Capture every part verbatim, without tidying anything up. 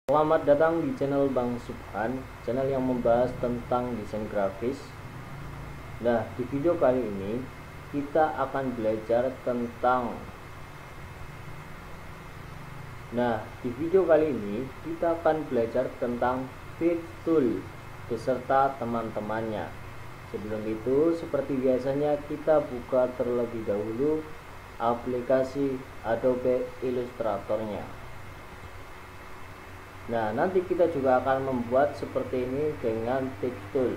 Selamat datang di channel Bang Subhan, channel yang membahas tentang desain grafis. Nah, di video kali ini kita akan belajar tentang Nah, di video kali ini kita akan belajar tentang Fit Tool beserta teman-temannya. Sebelum itu, seperti biasanya kita buka terlebih dahulu aplikasi Adobe Illustrator-nya. Nah, nanti kita juga akan membuat seperti ini dengan Text Tool.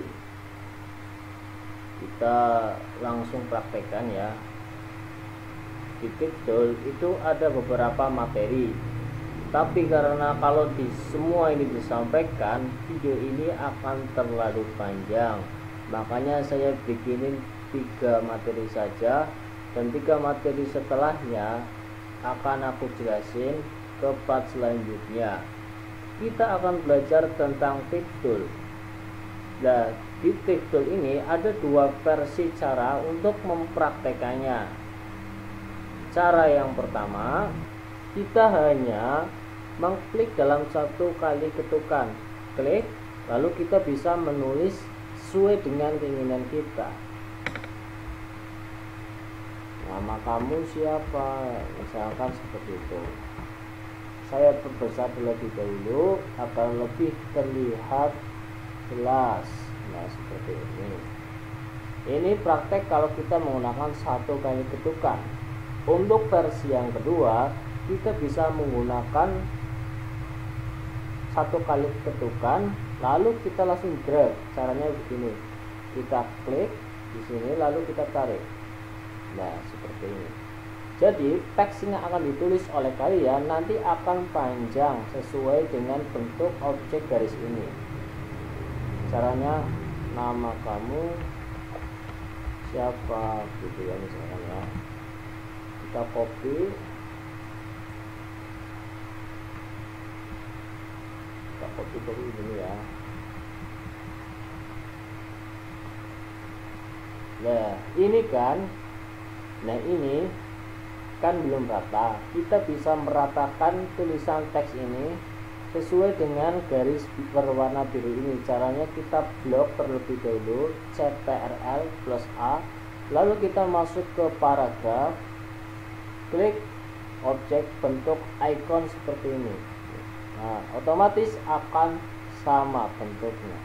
Kita langsung praktekkan ya. Di Text Tool itu ada beberapa materi, tapi karena kalau di semua ini disampaikan, video ini akan terlalu panjang. Makanya saya bikinin tiga materi saja, dan tiga materi setelahnya akan aku jelasin ke part selanjutnya. Kita akan belajar tentang Text Tool. Nah, di Text Tool ini ada dua versi cara untuk mempraktekannya. Cara yang pertama, kita hanya mengklik dalam satu kali ketukan, klik, lalu kita bisa menulis sesuai dengan keinginan kita. Nama kamu siapa? Misalkan seperti itu. Saya perbesar terlebih dahulu agar lebih terlihat jelas. Nah, seperti ini. Ini praktek kalau kita menggunakan satu kali ketukan. Untuk versi yang kedua, kita bisa menggunakan satu kali ketukan, lalu kita langsung drag. Caranya begini. Kita klik di sini, lalu kita tarik. Nah, seperti ini. Jadi teks yang akan ditulis oleh kalian nanti akan panjang sesuai dengan bentuk objek garis ini. Caranya, nama kamu siapa gitu ya, misalkan ya. Kita copy, kita copy copy begini ya. Nah, ini kan, nah ini kan belum rata. Kita bisa meratakan tulisan teks ini sesuai dengan garis berwarna biru ini. Caranya kita blok terlebih dahulu, Ctrl plus A, lalu kita masuk ke paragraf, klik objek bentuk icon seperti ini. Nah, otomatis akan sama bentuknya.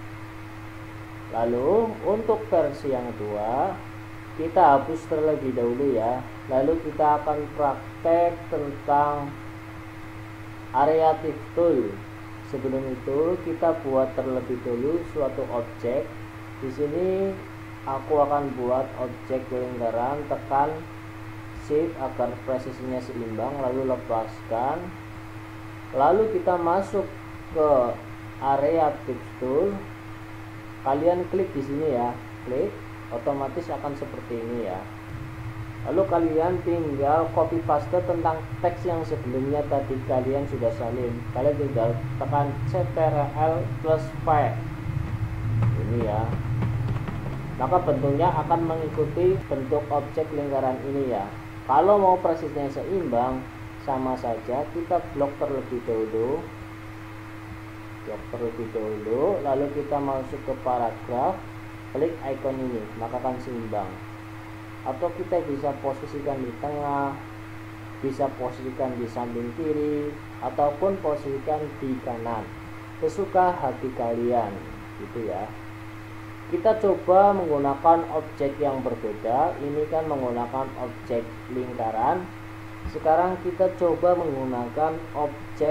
Lalu untuk versi yang kedua, kita hapus terlebih dahulu ya. Lalu kita akan praktek tentang area Text Tool. Sebelum itu kita buat terlebih dahulu suatu objek. Di sini aku akan buat objek lingkaran, tekan Shift agar presisinya seimbang, lalu lepaskan. Lalu kita masuk ke area Text Tool. Kalian klik di sini ya, klik, otomatis akan seperti ini ya. Lalu kalian tinggal copy paste tentang teks yang sebelumnya tadi kalian sudah salin. Kalian tinggal tekan Ctrl plus V ini ya. Maka bentuknya akan mengikuti bentuk objek lingkaran ini ya. Kalau mau presisnya seimbang, sama saja kita blok terlebih dahulu. Blok terlebih dahulu, lalu kita masuk ke paragraf, klik icon ini, maka akan seimbang. Atau kita bisa posisikan di tengah, bisa posisikan di samping kiri, ataupun posisikan di kanan, sesuka hati kalian gitu ya. Kita coba menggunakan objek yang berbeda. Ini kan menggunakan objek lingkaran. Sekarang kita coba menggunakan objek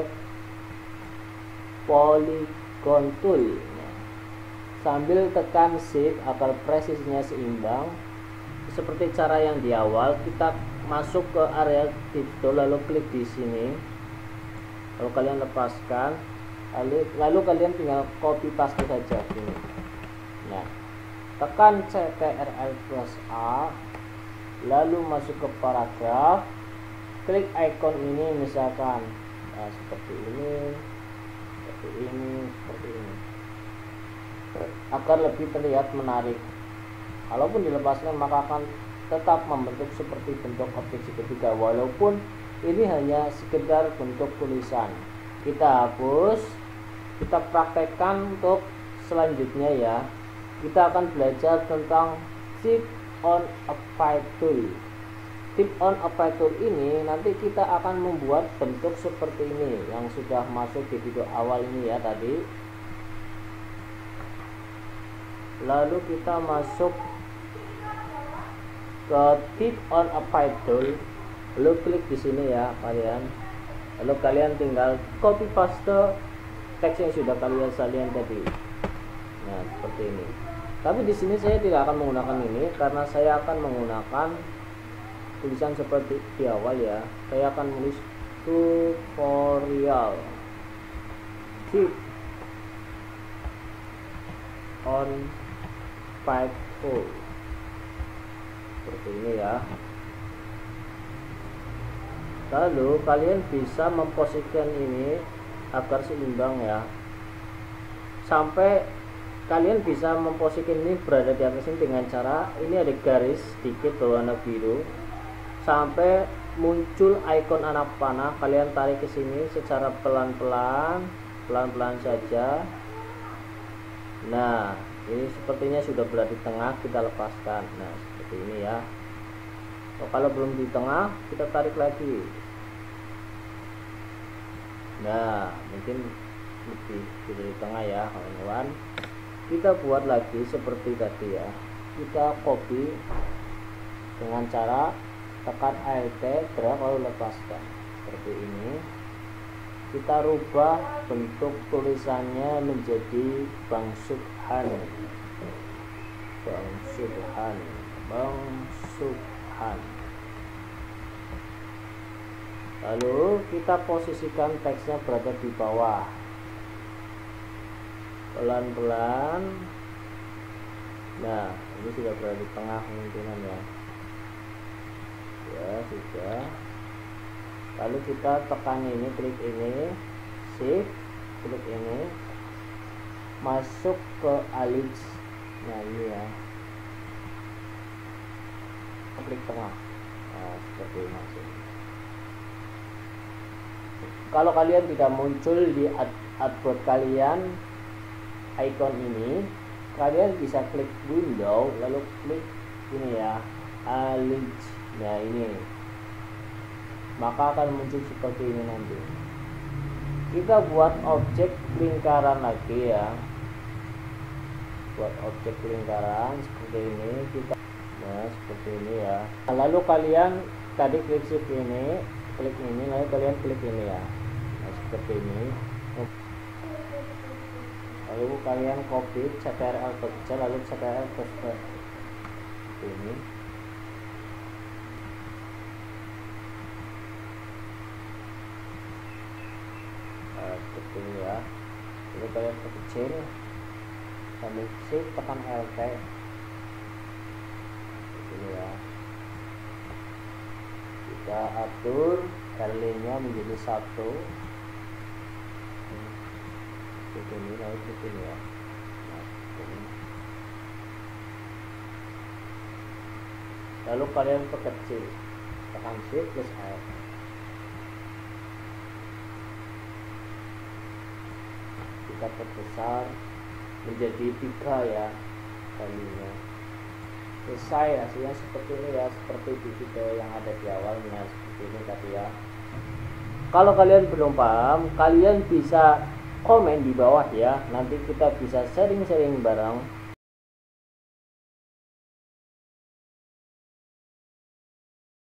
polygon tool. Sambil tekan shift agar presisinya seimbang. Seperti cara yang di awal, kita masuk ke area Text Tool, lalu klik di sini, lalu kalian lepaskan, lalu, lalu kalian tinggal copy paste saja sini. Nah, tekan Ctrl plus A, lalu masuk ke paragraf, klik icon ini misalkan, nah, seperti ini, seperti ini, seperti ini, agar lebih terlihat menarik. Kalaupun dilepaskan maka akan tetap membentuk seperti bentuk objek segitiga, walaupun ini hanya sekedar bentuk tulisan kita hapus, kita praktekkan untuk selanjutnya ya. Kita akan belajar tentang tip on apply tool. Tip on apply tool ini nanti kita akan membuat bentuk seperti ini yang sudah masuk di video awal ini ya tadi. Lalu kita masuk ke tip on apply tool, lalu klik di sini ya kalian. Lalu kalian tinggal copy paste teks yang sudah kalian salin tadi. Nah, seperti ini. Tapi di sini saya tidak akan menggunakan ini karena saya akan menggunakan tulisan seperti di awal ya. Saya akan menulis tutorial tip on Python seperti ini ya. Lalu kalian bisa memposisikan ini agar seimbang ya, sampai kalian bisa memposisikan ini berada di atas ini dengan cara ini ada garis sedikit berwarna biru sampai muncul ikon anak panah. Kalian tarik ke sini secara pelan-pelan, pelan-pelan saja. Nah, ini sepertinya sudah berada di tengah, kita lepaskan. Nah, seperti ini ya. Oh, kalau belum di tengah, kita tarik lagi. Nah, mungkin lebih di tengah ya, kawan-kawan. Kita buat lagi seperti tadi ya. Kita copy dengan cara tekan Alt, drag lalu lepaskan seperti ini. Kita rubah bentuk tulisannya menjadi Bang Subhan. Bang Subhan, Bang Subhan. Lalu kita posisikan teksnya berada di bawah. Pelan-pelan. Nah, ini sudah berada di tengah kemungkinan ya. Ya, sudah. Lalu kita tekan ini, klik ini, shift, klik ini, masuk ke alis. Nah, ini ya. Klik tengah. Nah, seperti ini masuk. Kalau kalian tidak muncul di artboard kalian icon ini, kalian bisa klik window lalu klik ini ya, alis. Nah, ini maka akan muncul seperti ini nanti. Kita buat objek lingkaran lagi ya, buat objek lingkaran seperti ini. Kita nah seperti ini ya. Nah, lalu kalian tadi klik shift ini, klik ini, lalu kalian klik ini ya. Nah, seperti ini. Lalu kalian copy ctrl kecil lalu ctrl besar seperti ini. Nah, seperti ini ya. Lalu kalian kecil sambil shift tekan Alt seperti ini ya. Kita atur L nya menjadi satu seperti ini, lalu seperti ini ya. Nah, seperti ini. Lalu kalian perkecil tekan shift plus Alt. Kita perbesar menjadi tiga ya kalinya. Selesai hasilnya seperti ini ya, seperti di video yang ada di awalnya seperti ini tadi ya. Kalau kalian belum paham, kalian bisa komen di bawah ya, nanti kita bisa sharing-sharing bareng